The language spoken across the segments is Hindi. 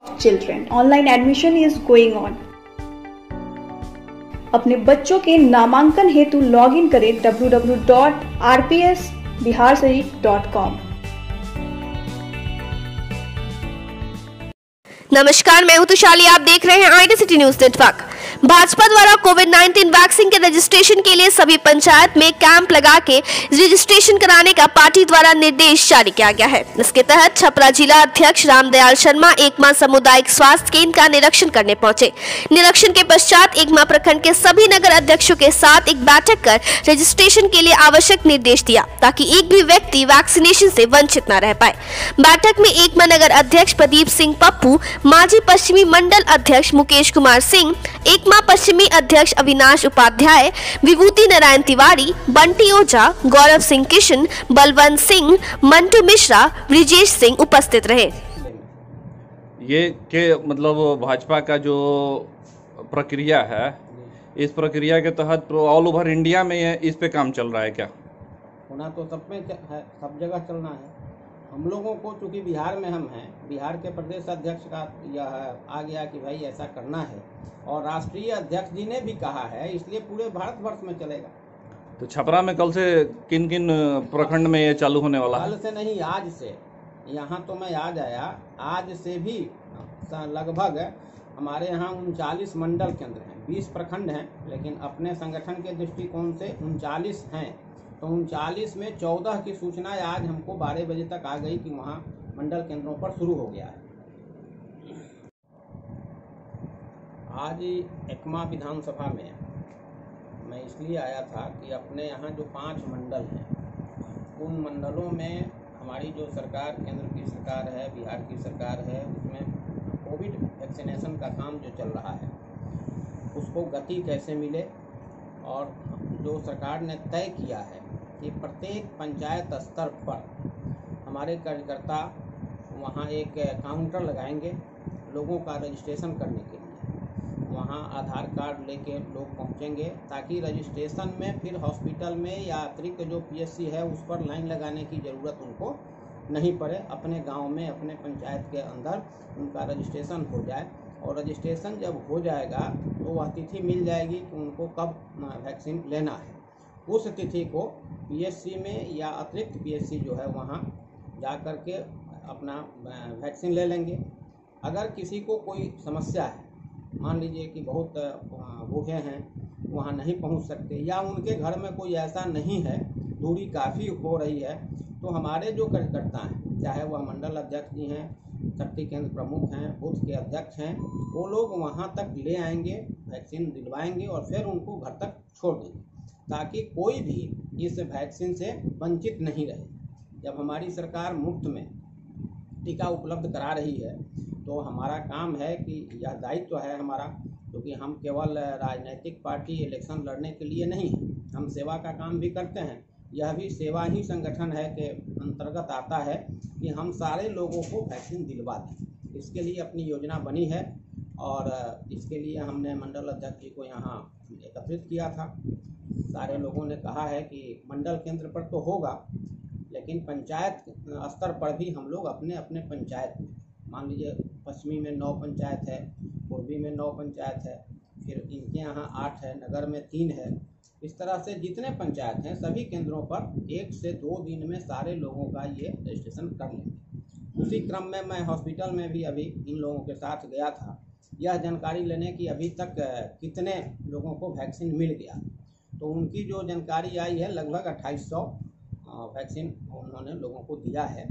Children. Online admission is going on. अपने बच्चों के नामांकन हेतु लॉग इन करें www.rpsbiharsharif.com। नमस्कार, मैं हूं तुशाली। आप देख रहे हैं IT city news network. Bhajpa द्वारा कोविड-19 वैक्सीन के रजिस्ट्रेशन के लिए सभी पंचायत में कैंप लगा के रजिस्ट्रेशन कराने का पार्टी द्वारा निर्देश जारी किया गया है। इसके तहत छपरा जिला अध्यक्ष रामदयाल शर्मा एकमा सामुदायिक स्वास्थ्य केंद्र का निरीक्षण करने पहुंचे। निरीक्षण के पश्चात एकमा प्रखंड के सभी नगर अध्यक्षों के साथ एक बैठक कर रजिस्ट्रेशन के लिए आवश्यक निर्देश दिया ताकि एक भी व्यक्ति वैक्सीनेशन से वंचित न रह पाए। बैठक में एकमा नगर अध्यक्ष प्रदीप सिंह पप्पू, माजी पश्चिमी मंडल अध्यक्ष मुकेश कुमार सिंह, एकमा पश्चिमी अध्यक्ष अविनाश उपाध्याय, विभूति नारायण तिवारी, बंटी ओझा, गौरव सिंह किशन, बलवंत सिंह, मंटू मिश्रा, ब्रिजेश सिंह उपस्थित रहे। ये के मतलब भाजपा का जो प्रक्रिया है, इस प्रक्रिया के तहत ऑल ओवर इंडिया में इस पे काम चल रहा है क्या? होना तो सब में है, सब जगह चलना है। हम लोगों को चूँकि बिहार में हम हैं, बिहार के प्रदेश अध्यक्ष का यह आ गया कि भाई ऐसा करना है और राष्ट्रीय अध्यक्ष जी ने भी कहा है, इसलिए पूरे भारतवर्ष में चलेगा। तो छपरा में कल से किन किन प्रखंड में ये चालू होने वाला है? कल से नहीं, आज से। यहाँ तो मैं आज आया, आज से भी लगभग हमारे यहाँ 39 मंडल केंद्र हैं, 20 प्रखंड हैं, लेकिन अपने संगठन के दृष्टिकोण से 39 हैं। तो 39 में 14 की सूचना आज हमको 12 बजे तक आ गई कि वहाँ मंडल केंद्रों पर शुरू हो गया है। आज एकमा विधानसभा में मैं इसलिए आया था कि अपने यहाँ जो 5 मंडल हैं, उन मंडलों में हमारी जो सरकार, केंद्र की सरकार है, बिहार की सरकार है, उसमें कोविड वैक्सीनेशन का काम जो चल रहा है उसको गति कैसे मिले, और जो सरकार ने तय किया है कि प्रत्येक पंचायत स्तर पर हमारे कार्यकर्ता वहाँ एक काउंटर लगाएंगे लोगों का रजिस्ट्रेशन करने के लिए। वहाँ आधार कार्ड लेके लोग पहुँचेंगे ताकि रजिस्ट्रेशन में फिर हॉस्पिटल में या अतिरिक्त जो पीएचसी है उस पर लाइन लगाने की ज़रूरत उनको नहीं पड़े। अपने गांव में, अपने पंचायत के अंदर उनका रजिस्ट्रेशन हो जाए, और रजिस्ट्रेशन जब हो जाएगा तो वह तिथि मिल जाएगी कि उनको कब वैक्सीन लेना है। उस तिथि को पीएचसी में या अतिरिक्त पीएचसी जो है वहाँ जा कर के अपना वैक्सीन ले लेंगे। अगर किसी को कोई समस्या है, मान लीजिए कि बहुत भूखे हैं, वहाँ नहीं पहुँच सकते, या उनके घर में कोई ऐसा नहीं है, दूरी काफ़ी हो रही है, तो हमारे जो कार्यकर्ता हैं, चाहे वह मंडल अध्यक्ष जी हैं, शक्ति केंद्र प्रमुख हैं, बूथ के अध्यक्ष हैं, वो लोग वहाँ तक ले आएंगे, वैक्सीन दिलवाएंगे और फिर उनको घर तक छोड़ देंगे ताकि कोई भी इस वैक्सीन से वंचित नहीं रहे। जब हमारी सरकार मुफ्त में टीका उपलब्ध करा रही है तो हमारा काम है कि यह दायित्व है हमारा, क्योंकि हम केवल राजनीतिक पार्टी इलेक्शन लड़ने के लिए नहीं हैं, हम सेवा का काम भी करते हैं। यह भी सेवा ही संगठन है के अंतर्गत आता है कि हम सारे लोगों को वैक्सीन दिलवा दें। इसके लिए अपनी योजना बनी है और इसके लिए हमने मंडल अध्यक्ष जी को यहाँ एकत्रित किया था। सारे लोगों ने कहा है कि मंडल केंद्र पर तो होगा, लेकिन पंचायत स्तर पर भी हम लोग अपने अपने पंचायत में, मान लीजिए पश्चिमी में 9 पंचायत है, पूर्वी में 9 पंचायत है, फिर इनके यहाँ 8 है, नगर में 3 है, इस तरह से जितने पंचायत हैं सभी केंद्रों पर 1 से 2 दिन में सारे लोगों का ये रजिस्ट्रेशन कर लेंगे। उसी क्रम में मैं हॉस्पिटल में भी अभी इन लोगों के साथ गया था, यह जानकारी लेने की अभी तक कितने लोगों को वैक्सीन मिल गया। तो उनकी जो जानकारी आई है, लगभग 2800 वैक्सीन उन्होंने लोगों को दिया है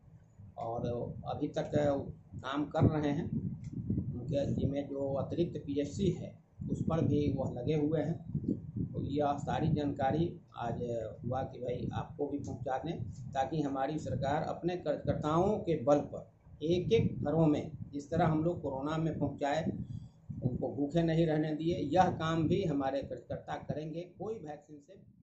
और अभी तक काम कर रहे हैं। उनके जिम्मे जो अतिरिक्त पीएचसी है उस पर भी वह लगे हुए हैं। तो यह सारी जानकारी आज हुआ कि भाई आपको भी पहुंचा दें ताकि हमारी सरकार अपने कार्यकर्ताओं के बल पर एक एक घरों में, जिस तरह हम लोग कोरोना में पहुंचाए, उनको भूखे नहीं रहने दिए, यह काम भी हमारे कार्यकर्ता करेंगे। कोई वैक्सीन से